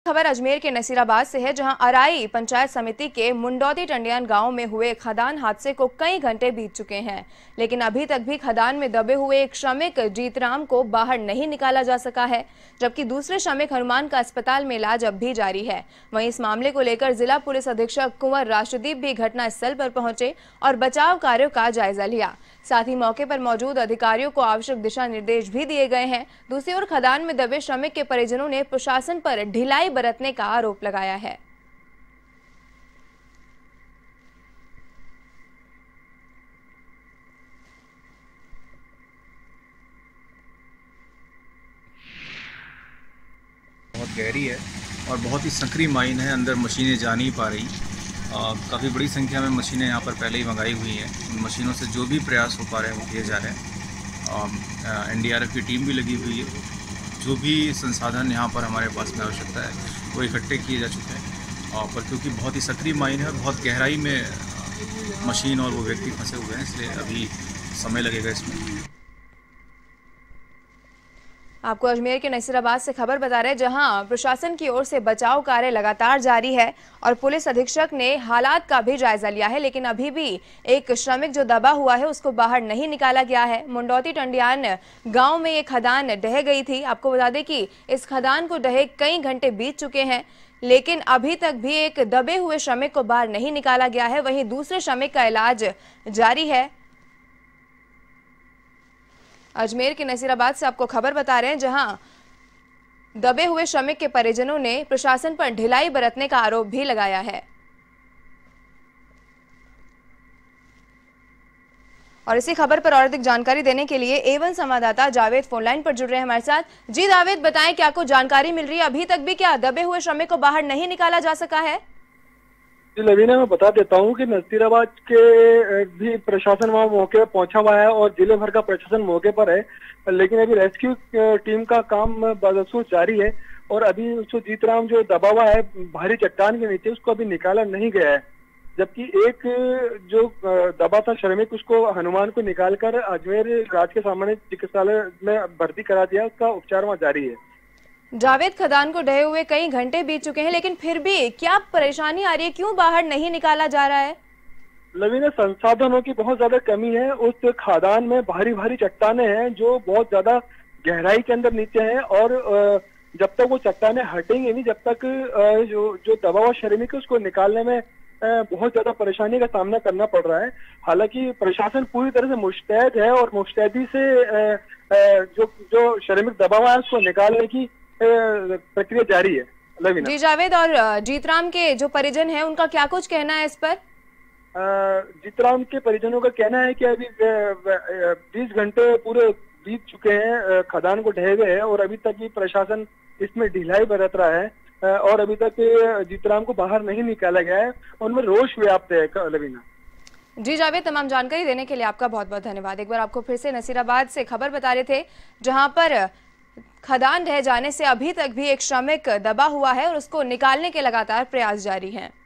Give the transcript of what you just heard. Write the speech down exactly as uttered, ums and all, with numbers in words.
खबर अजमेर के नसीराबाद से है, जहां अराई पंचायत समिति के मुंडौती टंडियान गांव में हुए खदान हादसे को कई घंटे बीत चुके हैं, लेकिन अभी तक भी खदान में दबे हुए एक श्रमिक जीतराम को बाहर नहीं निकाला जा सका है, जबकि दूसरे श्रमिक हनुमान का अस्पताल में इलाज अब भी जारी है। वहीं इस मामले को लेकर जिला पुलिस अधीक्षक कुंवर राष्ट्रदीप भी घटनास्थल पर पहुंचे और बचाव कार्यों का जायजा लिया। साथ ही मौके पर मौजूद अधिकारियों को आवश्यक दिशा निर्देश भी दिए गए हैं। दूसरी ओर खदान में दबे श्रमिक के परिजनों ने प्रशासन पर ढिलाई बरतने का आरोप लगाया है। बहुत गहरी है और बहुत ही संकरी माइन है, अंदर मशीनें जा नहीं पा रही। काफ़ी बड़ी संख्या में मशीनें यहाँ पर पहले ही मंगाई हुई हैं। उन मशीनों से जो भी प्रयास हो पा रहे हैं वो किए जा रहे हैं। एन डी आर एफ की टीम भी लगी हुई है। जो भी संसाधन यहाँ पर हमारे पास में आवश्यकता है वो इकट्ठे किए जा चुके हैं। पर क्योंकि बहुत ही सक्रिय माइन है और बहुत गहराई में मशीन और वो व्यक्ति फंसे हुए हैं, इसलिए अभी समय लगेगा इसमें। आपको अजमेर के नसीराबाद से खबर बता रहे हैं, जहां प्रशासन की ओर से बचाव कार्य लगातार जारी है और पुलिस अधीक्षक ने हालात का भी जायजा लिया है, लेकिन अभी भी एक श्रमिक जो दबा हुआ है उसको बाहर नहीं निकाला गया है। मुंडौती टंडियान गांव में ये खदान ढह गई थी। आपको बता दें कि इस खदान को ढहे कई घंटे बीत चुके हैं, लेकिन अभी तक भी एक दबे हुए श्रमिक को बाहर नहीं निकाला गया है। वहीं दूसरे श्रमिक का इलाज जारी है। अजमेर के नसीराबाद से आपको खबर बता रहे हैं, जहां दबे हुए श्रमिक के परिजनों ने प्रशासन पर ढिलाई बरतने का आरोप भी लगाया है। और इसी खबर पर और अधिक जानकारी देने के लिए एवन संवाददाता जावेद फोनलाइन पर जुड़ रहे हैं हमारे साथ। जी जावेद, बताएं क्या कुछ जानकारी मिल रही है? अभी तक भी क्या दबे हुए श्रमिक को बाहर नहीं निकाला जा सका है? जी लवीना, मैं बता देता हूँ कि नसीराबाद के भी प्रशासन वहाँ मौके पर पहुंचा हुआ है और जिले भर का प्रशासन मौके पर है, लेकिन अभी रेस्क्यू टीम का काम बदसूर जारी है। और अभी उसको जीतराम जो दबा हुआ है भारी चट्टान के नीचे, उसको अभी निकाला नहीं गया है। जबकि एक जो दबा था श्रमिक, उसको हनुमान को निकालकर अजमेर राजकीय सामान्य चिकित्सालय में भर्ती करा दिया। उसका उपचार वहाँ जारी है। जावेद, खदान को ढहे हुए कई घंटे बीत चुके हैं, लेकिन फिर भी क्या परेशानी आ रही है? क्यों बाहर नहीं निकाला जा रहा है? लवीना, संसाधनों की बहुत ज्यादा कमी है। उस खदान में भारी भारी चट्टाने हैं जो बहुत ज्यादा गहराई के अंदर नीचे हैं, और जब तक वो चट्टाने हटेंगे नहीं, जब तक जो जो दबा हुआ श्रमिक है उसको निकालने में बहुत ज्यादा परेशानी का सामना करना पड़ रहा है। हालांकि प्रशासन पूरी तरह से मुस्तैद है और मुस्तैदी से जो जो श्रमिक दबा हुआ है उसको निकालने की प्रक्रिया जारी है। लवीना जी जावेद, और जीतराम के जो परिजन हैं उनका क्या कुछ कहना है इस पर? जीतराम के परिजनों का कहना है कि अभी बीस घंटे पूरे बीत चुके हैं, खदान को ढहे हुए हैं और अभी तक ही प्रशासन इसमें ढिलाई बरत रहा है और अभी तक जीतराम को बाहर नहीं निकाला गया है। उनमें रोष व्याप्त है। लवीना जी जावेद, तमाम जानकारी देने के लिए आपका बहुत बहुत धन्यवाद। एक बार आपको फिर से नसीराबाद से खबर बता रहे थे, जहां पर खदान ढह जाने से अभी तक भी एक श्रमिक दबा हुआ है और उसको निकालने के लगातार प्रयास जारी हैं।